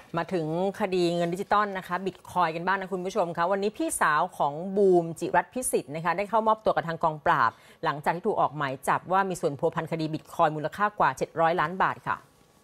มาถึงคดีเงินดิจิตอลนะคะบิตคอยกันบ้างนะคุณผู้ชมคะวันนี้พี่สาวของบูมจิรัตน์พิสิทธิ์นะคะได้เข้ามอบตัวกับทางกองปราบหลังจากที่ถูกออกหมายจับว่ามีส่วนพัวพันคดีบิตคอยมูลค่ากว่า700 ล้านบาทค่ะ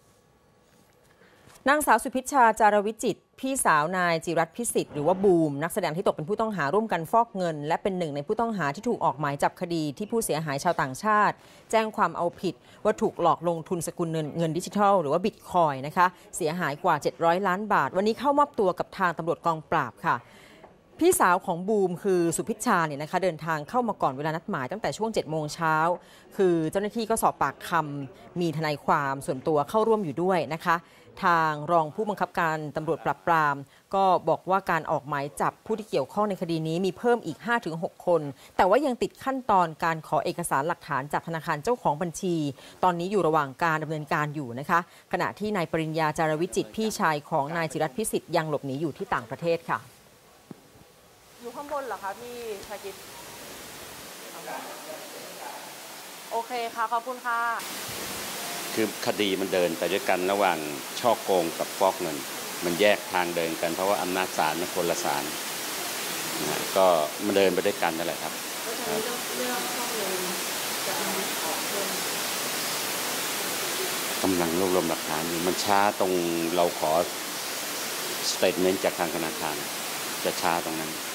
นางสาวสุพิชชาจารวิจิตรพี่สาวนายจิรัตน์พิสิทธิ์หรือว่าบูมนักแสดงที่ตกเป็นผู้ต้องหาร่วมกันฟอกเงินและเป็นหนึ่งในผู้ต้องหาที่ถูกออกหมายจับคดีที่ผู้เสียหายชาวต่างชาติแจ้งความเอาผิดว่าถูกหลอกลงทุนสกุลเงินดิจิทัลหรือว่าบิตคอยนะคะเสียหายกว่า700 ล้านบาทวันนี้เข้ามอบตัวกับทางตำรวจกองปราบค่ะพี่สาวของบูมคือสุพิชชาเนี่ยนะคะเดินทางเข้ามาก่อนเวลานัดหมายตั้งแต่ช่วง7 โมงเช้าคือเจ้าหน้าที่ก็สอบปากคำมีทนายความส่วนตัวเข้าร่วมอยู่ด้วยนะคะทางรองผู้บังคับการตำรวจปราบปรามก็บอกว่าการออกหมายจับผู้ที่เกี่ยวข้องในคดีนี้มีเพิ่มอีก 5-6 คนแต่ว่ายังติดขั้นตอนการขอเอกสารหลักฐานจากธนาคารเจ้าของบัญชีตอนนี้อยู่ระหว่างการดำเนินการอยู่นะคะขณะที่นายปริญญาจารวิจิตรพี่ชายของนายจิรัตน์พิสิทธิ์ยังหลบหนีอยู่ที่ต่างประเทศค่ะอยู่ข้างบนเหรอคะพี่ชากิตโอเคค่ะขอบคุณค่ะคือคดีมันเดินไปด้วยกันระหว่างช่อโกงกับฟอกเงินมันแยกทางเดินกันเพราะว่าอำนาจศาลมันคนละศาลนะก็มันเดินไปด้วยกันนั่นแหละครับกำลังรวบรวมหลักฐานอยู่มันช้าตรงเราขอสเตทเมนต์จากทางธนาคารจะช้าตรงนั้น